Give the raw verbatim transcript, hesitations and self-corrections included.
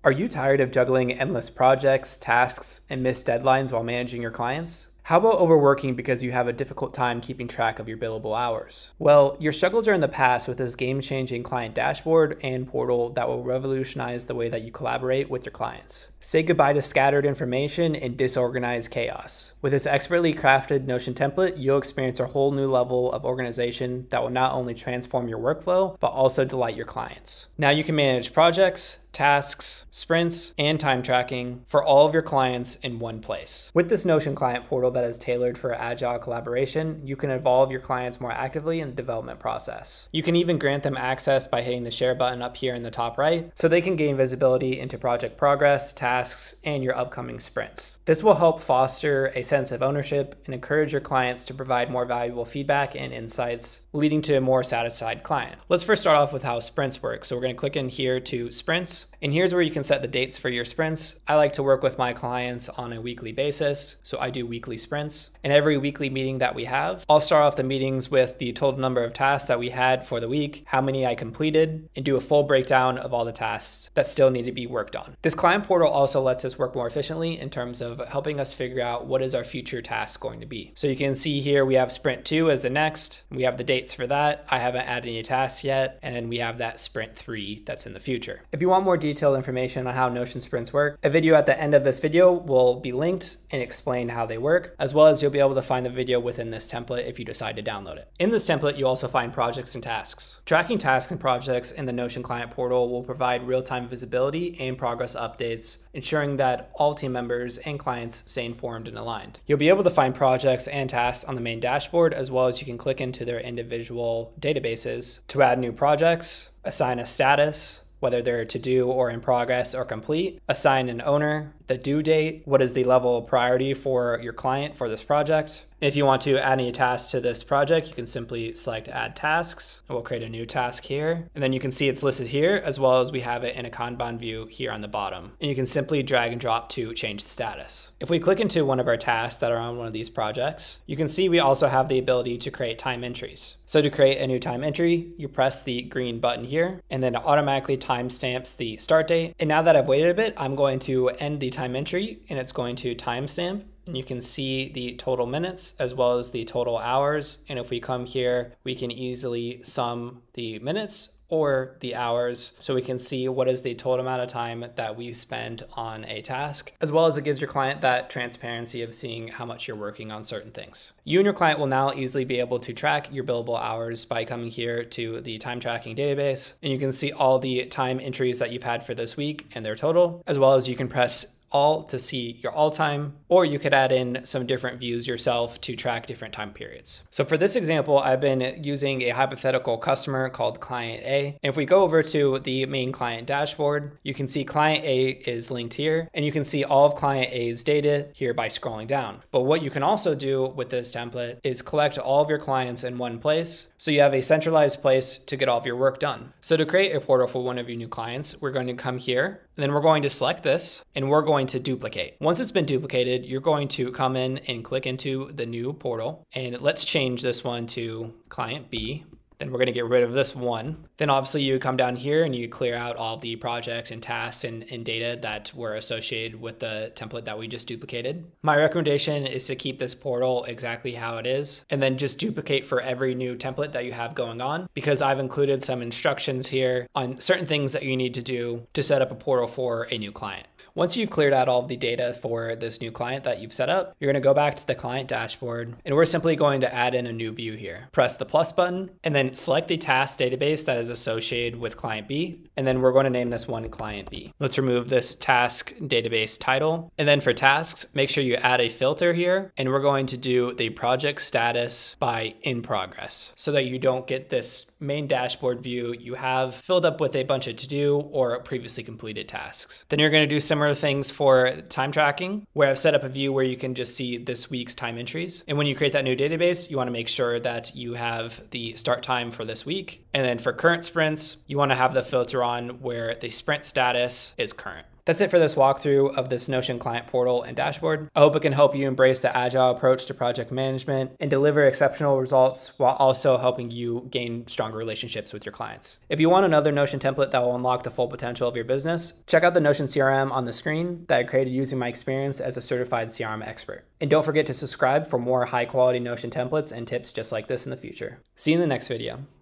Are you tired of juggling endless projects, tasks, and missed deadlines while managing your clients? How about overworking because you have a difficult time keeping track of your billable hours? Well, your struggles are in the past with this game-changing client dashboard and portal that will revolutionize the way that you collaborate with your clients. Say goodbye to scattered information and disorganized chaos. With this expertly crafted Notion template, you'll experience a whole new level of organization that will not only transform your workflow, but also delight your clients. Now you can manage projects, tasks, sprints, and time tracking for all of your clients in one place. With this Notion client portal that is tailored for agile collaboration, you can involve your clients more actively in the development process. You can even grant them access by hitting the share button up here in the top right, so they can gain visibility into project progress, tasks, and your upcoming sprints. This will help foster a sense of ownership and encourage your clients to provide more valuable feedback and insights, leading to a more satisfied client. Let's first start off with how sprints work. So we're going to click in here to sprints. And here's where you can set the dates for your sprints. I like to work with my clients on a weekly basis, so I do weekly sprints. And every weekly meeting that we have, I'll start off the meetings with the total number of tasks that we had for the week, how many I completed, and do a full breakdown of all the tasks that still need to be worked on. This client portal also lets us work more efficiently in terms of helping us figure out what is our future task going to be. So you can see here we have sprint two as the next. We have the dates for that. I haven't added any tasks yet. And then we have that sprint three that's in the future. If you want more detailed information on how Notion sprints work, a video at the end of this video will be linked and explain how they work, as well as you'll be able to find the video within this template if you decide to download it. In this template, you'll also find projects and tasks. Tracking tasks and projects in the Notion client portal will provide real-time visibility and progress updates, ensuring that all team members and clients stay informed and aligned. You'll be able to find projects and tasks on the main dashboard, as well as you can click into their individual databases to add new projects, assign a status, whether they're to do or in progress or complete, assign an owner, the due date, what is the level of priority for your client for this project. If you want to add any tasks to this project, you can simply select add tasks. We'll create a new task here. And then you can see it's listed here, as well as we have it in a Kanban view here on the bottom. And you can simply drag and drop to change the status. If we click into one of our tasks that are on one of these projects, you can see we also have the ability to create time entries. So to create a new time entry, you press the green button here, and then it automatically timestamps the start date. And now that I've waited a bit, I'm going to end the time entry, and it's going to timestamp. And you can see the total minutes as well as the total hours. And if we come here, we can easily sum the minutes or the hours, so we can see what is the total amount of time that we spend on a task, as well as it gives your client that transparency of seeing how much you're working on certain things. You and your client will now easily be able to track your billable hours by coming here to the time tracking database, and you can see all the time entries that you've had for this week and their total, as well as you can press all to see your all time, or you could add in some different views yourself to track different time periods. So for this example, I've been using a hypothetical customer called client A. And if we go over to the main client dashboard, you can see client A is linked here, and you can see all of client A's data here by scrolling down. But what you can also do with this template is collect all of your clients in one place, so you have a centralized place to get all of your work done. So to create a portal for one of your new clients, we're going to come here, and then we're going to select this, and we're going to duplicate. Once it's been duplicated, you're going to come in and click into the new portal, and let's change this one to client B. Then we're going to get rid of this one. Then obviously you come down here and you clear out all the projects and tasks and, and data that were associated with the template that we just duplicated. My recommendation is to keep this portal exactly how it is, and then just duplicate for every new template that you have going on, because I've included some instructions here on certain things that you need to do to set up a portal for a new client. Once you've cleared out all of the data for this new client that you've set up, you're going to go back to the client dashboard, and we're simply going to add in a new view here. Press the plus button, and then select the task database that is associated with client B, and then we're going to name this one client B. Let's remove this task database title, and then for tasks, make sure you add a filter here, and we're going to do the project status by in progress, so that you don't get this main dashboard view you have filled up with a bunch of to-do or previously completed tasks. Then you're going to do similar things for time tracking, where I've set up a view where you can just see this week's time entries. And when you create that new database, you want to make sure that you have the start time for this week. And then for current sprints, you want to have the filter on where the sprint status is current. That's it for this walkthrough of this Notion client portal and dashboard. I hope it can help you embrace the agile approach to project management and deliver exceptional results while also helping you gain stronger relationships with your clients. If you want another Notion template that will unlock the full potential of your business, check out the Notion C R M on the screen that I created using my experience as a certified C R M expert. And don't forget to subscribe for more high quality Notion templates and tips just like this in the future. See you in the next video.